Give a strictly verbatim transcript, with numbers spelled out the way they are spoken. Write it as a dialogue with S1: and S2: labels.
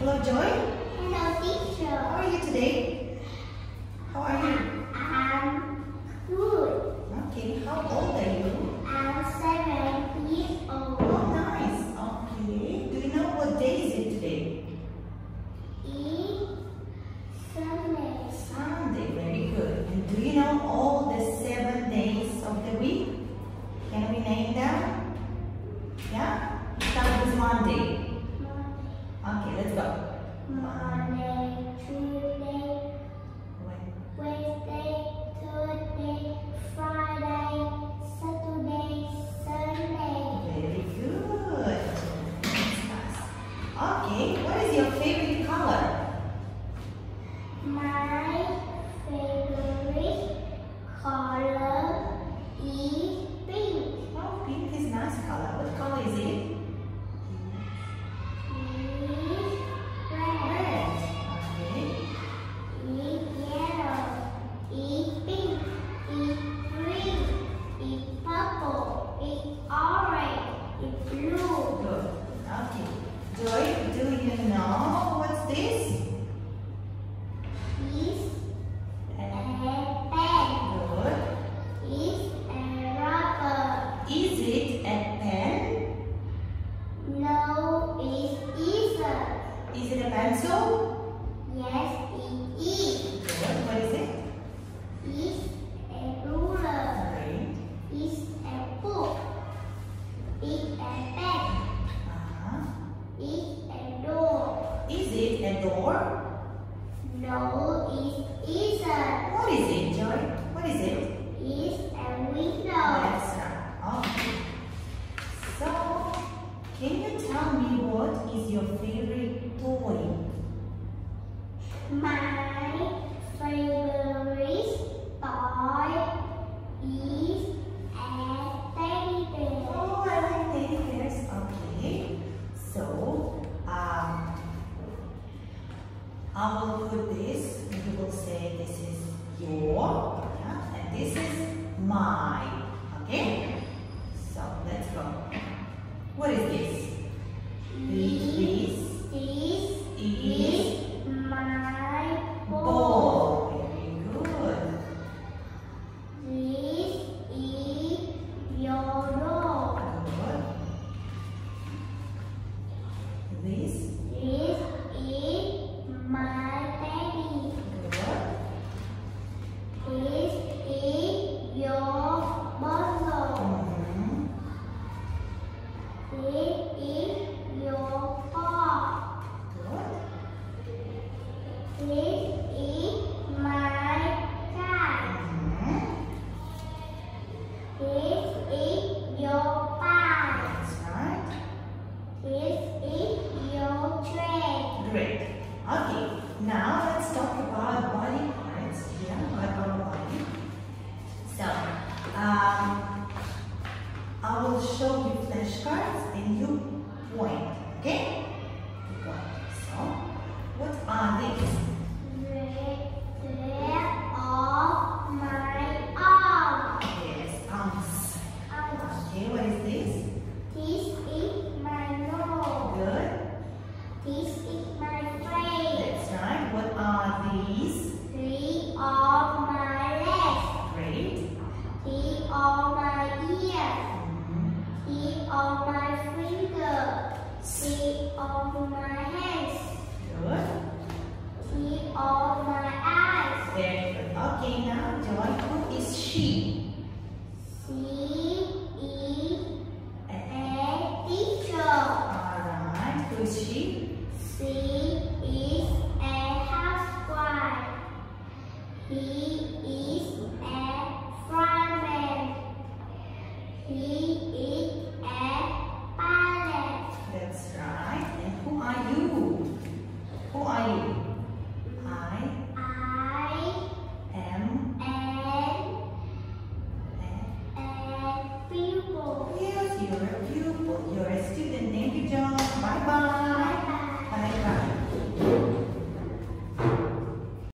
S1: Hello, Joy.
S2: Hello, teacher.
S1: How are you today? How are you?
S2: I'm good.
S1: Okay. How old are you?
S2: I'm seven years old.
S1: Oh, nice. Okay. Do you know what day is it today?
S2: It's Sunday.
S1: Sunday. Very good. And do you know all the seven days of the week? Can we name them? Yeah? Start with Monday. Okay, let's go.
S2: Monday, Tuesday,
S1: When?
S2: Wednesday, Thursday, Friday, Saturday, Sunday.
S1: Very good. Okay, what is your favorite color?
S2: My favorite color is pink.
S1: Oh, pink is nice color. What color is it? Joy, do you know what's this?
S2: Is a pen.
S1: Good.
S2: Is a rubber.
S1: Is it a pen?
S2: No, it isn't.
S1: Is it a pencil?
S2: Yes, it is.
S1: Good. What is it?
S2: Is a ruler.
S1: Great.
S2: Is a book. Is a pen.
S1: Uh-huh.
S2: Is a door.
S1: Is it a door?
S2: No, it isn't.
S1: What is it, Joy? What is it?
S2: Is a window.
S1: That's right. Okay. So, can you tell me what is your favorite toy?
S2: My favorite toy is a teddy bear.
S1: Oh, I like teddy bears. Okay. So, um, I will put this, and you will say this is your, yeah, and this is mine. Okay? So, let's go. What is this? This
S2: This
S1: is
S2: is my ball.
S1: ball. Very good.
S2: This is your dog.
S1: Good. This.
S2: This is my baby.
S1: Good.
S2: This is your bottle.
S1: Mhm.
S2: This is your ball.
S1: Good.
S2: This is my cat.
S1: Mhm.
S2: This is your bag.
S1: That's right.
S2: This is your tray.
S1: Great. Okay. Now let's talk about body parts. Yeah, about our body. So, um, I will show you flashcards and you point. Okay? You point. So, what are these?
S2: Red of my arm.
S1: Yes, arms.
S2: Arms.
S1: Okay, what is this?
S2: This is my nose.
S1: Good.
S2: This is my face.
S1: That's right. What are these?
S2: Three of my legs.
S1: Great.
S2: Three of my ears.
S1: Mhm.
S2: Three of my fingers. Three of my hands.
S1: Good.
S2: Three of my eyes.
S1: Very good. Okay, now Joy, who is she?
S2: She is
S1: A-
S2: a teacher.
S1: Alright, who is she?
S2: She